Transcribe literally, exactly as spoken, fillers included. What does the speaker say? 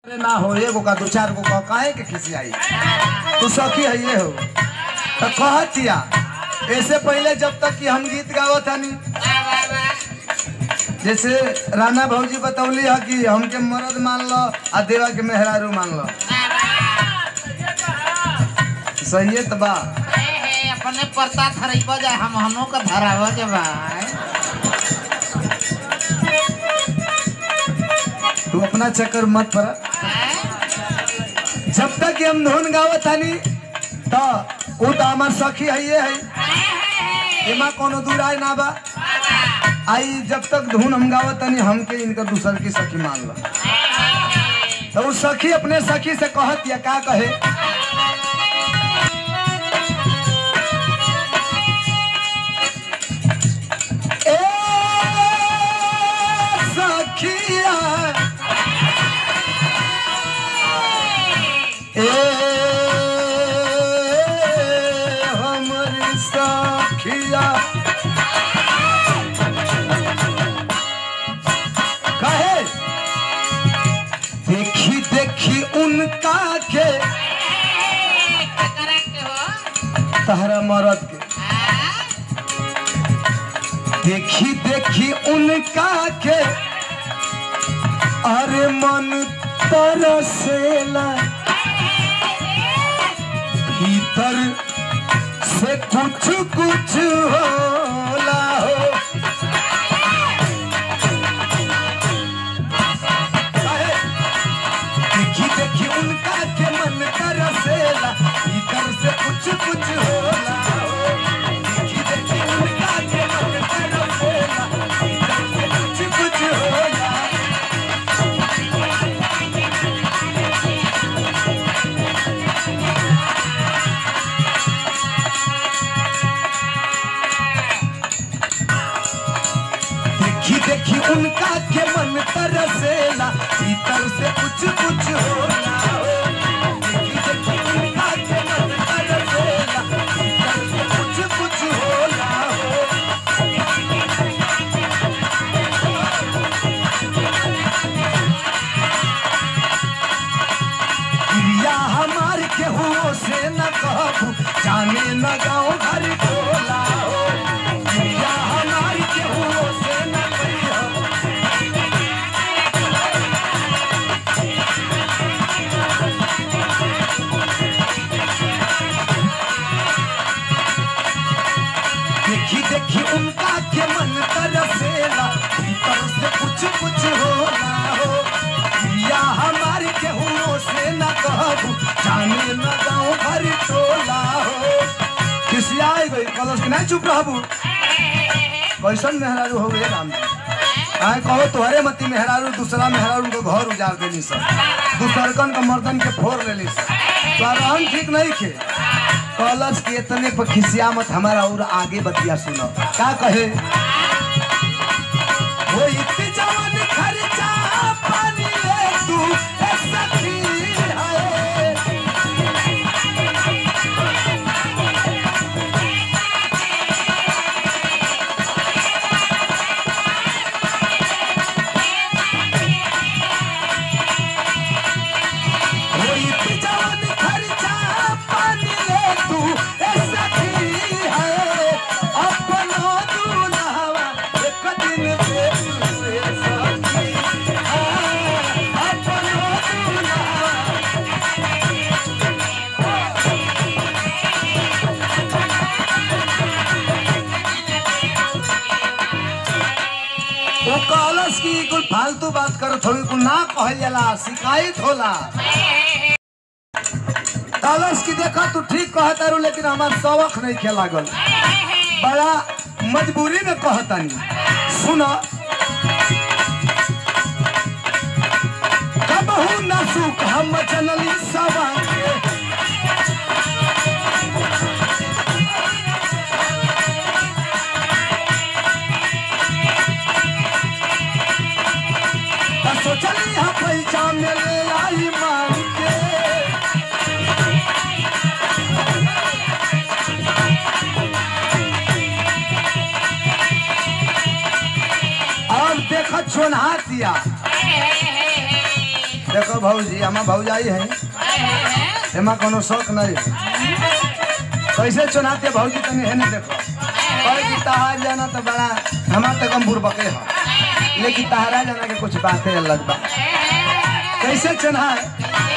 अरे ना हो एगो का दो चार गो का काहे के खिसी आई तू सखी है ये हो तो कहतिया ऐसे पहले जब तक कि हम गीत गावत हनी जैसे राणा भौजी बतौली है कि हमके मर्द मान लो आ देवा के मेहरारू मान लो सही है तबा अपने परता थरइबा जाए हम हमों का धरावा के भाई तू अपना चक्कर मत पड़ा जब तक कि हम धुन गावत हनी तो वो तो हमार सखी है ये है एमा कोनो दूराय ना बा आई जब तक धुन हम गावत हनी हमके इनका दूसर की सखी मान लो तो उस सखी अपने सखी से कहत या का कहे ए सखिया ए हमारी सखिया कहे देखी देखी उनका के तहरा मरद के देखी देखी उनका के अरे मन तरसेला भीतर से कुछ कुछ होला हो देखी देखी उनका के मन तरसेला भीतर से कुछ कुछ होला हो देखी देखी उनका के मन तरसेला भीतर से कुछ कुछ होला देखी उनका के मन तरसेला भीतर से कुछ कुछ होला हो देखी देखी उनका के मन तरसेला भीतर से कुछ कुछ होला हो क्रिया हमार केहू से न कहबू जाने न गाँव घर टोला हो क्रिया हमार केहू से न देखी देखी उनका के मन तरसेला भीतर से कुछ कुछ होला हो क्रिया हमारे केहू से न कहबू जाने न गाँव भर टोला हो खिसियाई गई कलश के नहीं चुप रहबू कैसन मेहरारू हो गए राम जी आए कहो तुम्हारे मती मेहरारू दूसरा मेहरारू को घर उजाड़ देली सब दूसरकन का मर्दन के फोड़ लेली सब तो रहन ठीक नहीं खे कलश के इतने पर खिसिया मत हमारा और आगे बतिया सुनो क्या कहे वो इतनी जवान खर्चा पानी ले तू सखी है वो इतनी जवान खर्चा पानी ले तू वो कलश की कुल फालतू बात करो थोड़ी कुल ना कहल जाला शिकायत होला कलश की देखा तू ठीक कहता रू लेकिन हमार शौक नहीं खे लागल बड़ा मजबूरी में कहतानी सुनो कबहू न सुख हम जनली सवांग सोचली हम पैसा मिले लाई मांग के और देखो छोनहा दिया देखो भौजी हमार भौजाई है एमा कोनो शौक नहीं कैसे चुनाते भौजी तनी है नहीं देखो कोई की तहार जाना तो बड़ा हमार तो गंभूर बके है लेकिन तहारा जाना के कुछ बातें अलग बा कैसे चुना